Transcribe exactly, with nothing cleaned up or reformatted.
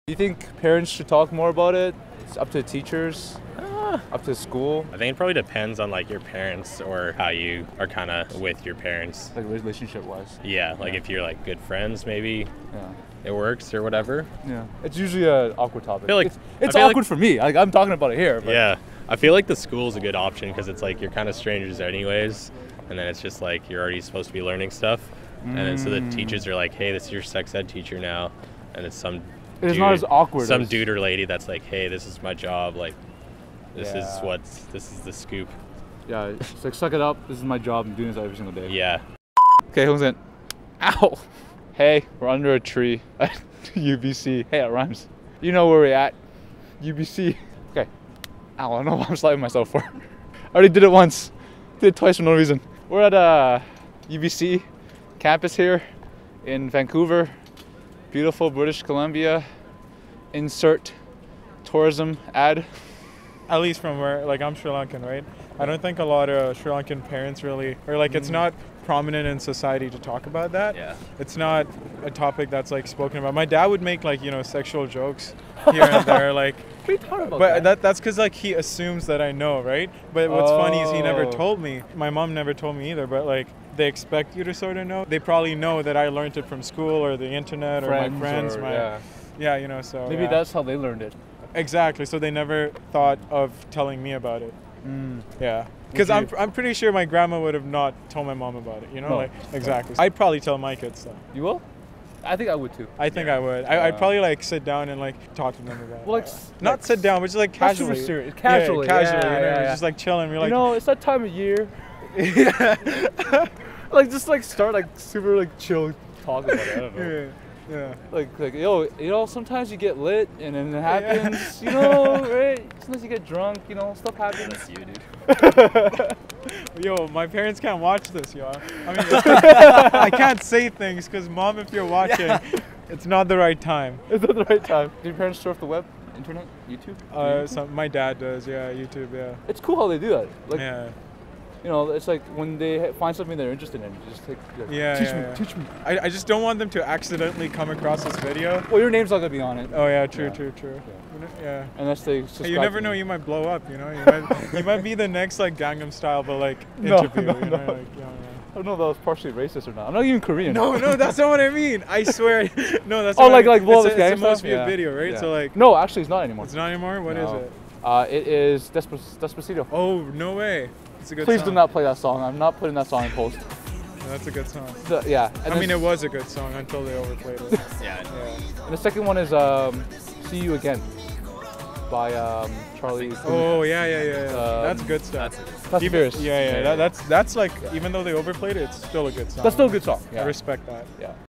Do you think parents should talk more about it? It's up to teachers, uh, up to school. I think it probably depends on like your parents or how you are kind of with your parents. Like relationship-wise. Yeah, like Yeah. if you're like good friends, maybe Yeah. it works or whatever. Yeah. It's usually an awkward topic. I feel like- it's it's I feel awkward like- for me. Like, I'm talking about it here. But Yeah, I feel like the school's a good option because it's like you're kind of strangers anyways, and then it's just like you're already supposed to be learning stuff, and then so the Mm. teachers are like, hey, this is your sex ed teacher now, and it's some It's dude, not as awkward some as- dude or lady that's like, hey, this is my job, like this is Yeah. what's this is the scoop. Yeah. It's like, suck it up. This is my job. I'm doing this every single day. Yeah. Okay, who's in? Ow! Hey, we're under a tree at U B C. Hey, it rhymes. You know where we're at. U B C. Okay. Ow, I don't know what I'm slapping myself for. I already did it once. Did it twice for no reason. We're at uh, U B C campus here in Vancouver. Beautiful British Columbia. Insert tourism ad. At least from where, like, I'm Sri Lankan, right? I don't think a lot of Sri Lankan parents really, or like it's not prominent in society to talk about that. Yeah. It's not a topic that's like spoken about. My dad would make like, you know, sexual jokes here and there, like, What are you talking about? but that that's because like he assumes that I know, right? But what's funny is he never Oh. told me. My mom never told me either, but like they expect you to sort of know. They probably know that I learned it from school or the internet or my friends, or- my yeah. yeah, you know, so Maybe yeah. that's how they learned it. Exactly. So they never thought of telling me about it. Yeah. Because Would I'm, you- I'm pretty sure my grandma would have not told my mom about it, you know? No. Like, exactly. I'd probably tell my kids that. You will? I think I would too. I think I would. I, Yeah. I'd probably like sit down and like talk to them about Well, it. like, s- Not like sit down, but just like not super casually. serious. Casually, Yeah, casually. yeah, you know? yeah, yeah. Just like chilling. We're You like, know, it's that time of year. Like, just like start like super like chill talk about it. I don't know. yeah, yeah. Like, like, yo, you know, sometimes you get lit and then it happens, you know, right? Sometimes you get drunk, you know, stuff happens. That's you, dude. Yo, my parents can't watch this, yo. I mean, I can't say things because, mom, if you're watching, it's not the right time. It's not the right time. Do your parents surf the web, internet, YouTube? Uh, YouTube? so my dad does, yeah, YouTube, yeah. It's cool how they do that. Like, Yeah. you know, it's like when they ha- find something they're interested in, just like, like, Yeah, teach yeah, me, yeah. teach me. I, I just don't want them to accidentally come across this video. Well, your name's not gonna be on it. Oh yeah, true, Yeah. true, true. You know, yeah. Unless they subscribe Hey, you never to know, me. you might blow up. You know, you might you might be the next like Gangnam Style, but like No, interview. no, you know, no. like, yeah, I don't know if that was partially racist or not. I'm not even Korean. yeah. No, no, that's not what I mean. I swear. No, that's. Oh, not like what I like mean. Love it's, is a, it's Gang a most stuff? viewed Yeah. video, right? Yeah. So like, No, actually, it's not anymore. it's not anymore. What is No. it? Uh, it is Despa- Despacito. Oh no way! It's a good. Please song. do not play that song. I'm not putting that song in post. No, that's a good song. The- yeah. And I then mean, it s- was a good song until they overplayed it. Yeah. Yeah. And the second one is um, "See You Again" by um, Charlie. Oh yeah, yeah, yeah. yeah. Um, that's good stuff. Fast and Even- Furious. yeah, yeah, That, that's that's like even though they overplayed it, it's still a good song. That's still a good song. I Yeah. respect that. Yeah.